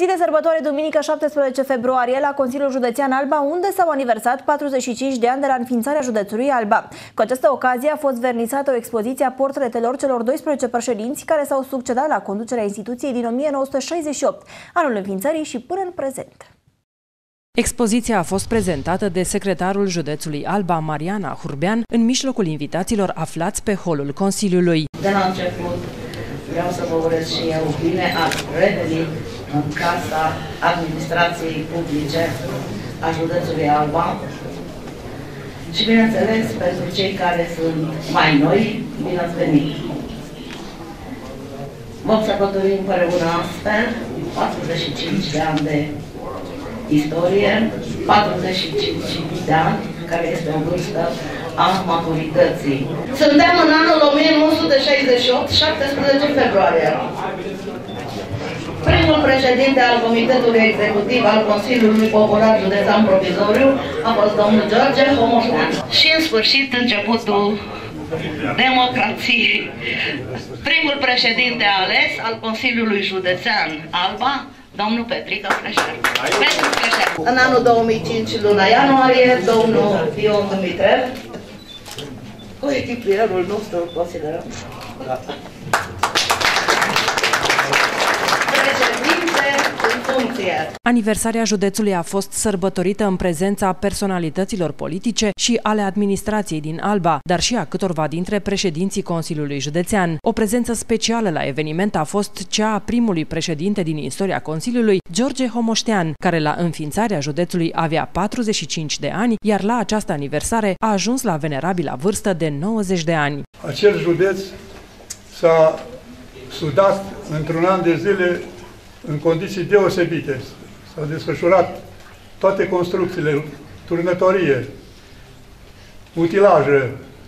Zi de sărbătoare, duminică 17 februarie, la Consiliul Județean Alba, unde s-au aniversat 45 de ani de la înființarea județului Alba. Cu această ocazie a fost vernisată o expoziție a portretelor celor 12 președinți care s-au succedat la conducerea instituției din 1968, anul înființării și până în prezent. Expoziția a fost prezentată de secretarul județului Alba, Mariana Hurbean, în mijlocul invitaților aflați pe holul Consiliului. De la început vreau să vă urez și eu bine ați revenit în Casa Administrației Publice a județului Alba și, bineînțeles, pentru cei care sunt mai noi, bine ați venit! Vom sărbători împreună astfel 45 de ani de istorie, 45 de ani, care este o vârstă a maturității. Suntem în anul 1968, 17 februarie. Primul președinte al Comitetului Executiv al Consiliului Popular Județean Provizoriu a fost domnul George Homoștean. Și în sfârșit începutul democrației. Primul președinte ales al Consiliului Județean Alba, domnul Petrica Freșer. În anul 2005, luna ianuarie, domnul Ion Dumitrev, coechipierul nostru, considerăm. Aniversarea județului a fost sărbătorită în prezența personalităților politice și ale administrației din Alba, dar și a câtorva dintre președinții Consiliului Județean. O prezență specială la eveniment a fost cea a primului președinte din istoria Consiliului, George Homoștean, care la înființarea județului avea 45 de ani, iar la această aniversare a ajuns la venerabila vârstă de 90 de ani. Acel județ s-a sudat într-un an de zile în condiții deosebite. S-au desfășurat toate construcțiile, turnătorie, utilaje,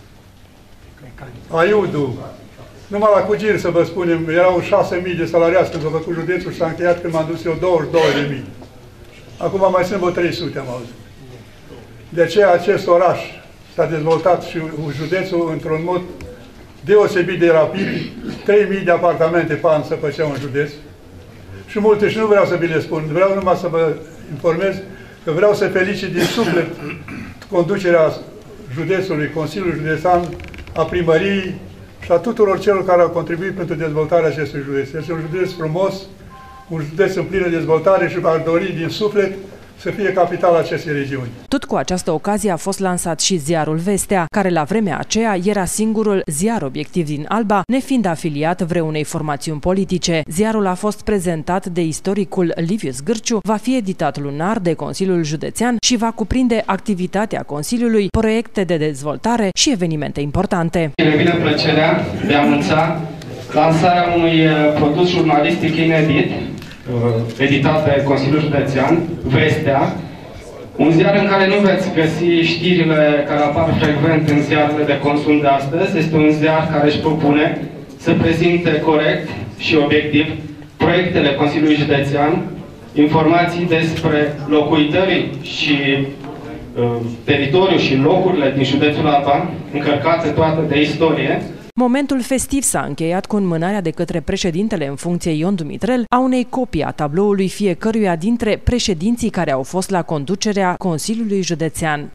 aiudul. Numai la Cugir, să vă spunem, erau 6.000 de salariați când s-a făcut județul și s-a încheiat când m-am dus eu 22.000. Acum mai sunt vreo 300, am auzit. De aceea acest oraș s-a dezvoltat și județul într-un mod deosebit de rapid. 3.000 de apartamente pe an se făceau în județ. Și multe, și nu vreau să vi le spun, vreau numai să vă informez că vreau să felicit din suflet conducerea județului, Consiliul Județean, a primăriei și a tuturor celor care au contribuit pentru dezvoltarea acestui județ. Este un județ frumos, un județ în plină dezvoltare și v-ar dori din suflet să fie capitala acestei regiuni. Tot cu această ocazie a fost lansat și ziarul Vestea, care la vremea aceea era singurul ziar obiectiv din Alba, nefiind afiliat vreunei formațiuni politice. Ziarul a fost prezentat de istoricul Liviu Zgârciu, va fi editat lunar de Consiliul Județean și va cuprinde activitatea Consiliului, proiecte de dezvoltare și evenimente importante. Ne vine plăcerea de a anunța lansarea unui produs jurnalistic inedit, editat de Consiliul Județean, Vestea, un ziar în care nu veți găsi știrile care apar frecvent în ziarele de consum de astăzi. Este un ziar care își propune să prezinte corect și obiectiv proiectele Consiliului Județean, informații despre locuitorii și teritoriul și locurile din județul Alba, încărcate toate de istorie. Momentul festiv s-a încheiat cu înmânarea de către președintele în funcție Ion Dumitrel a unei copii a tabloului fiecăruia dintre președinții care au fost la conducerea Consiliului Județean.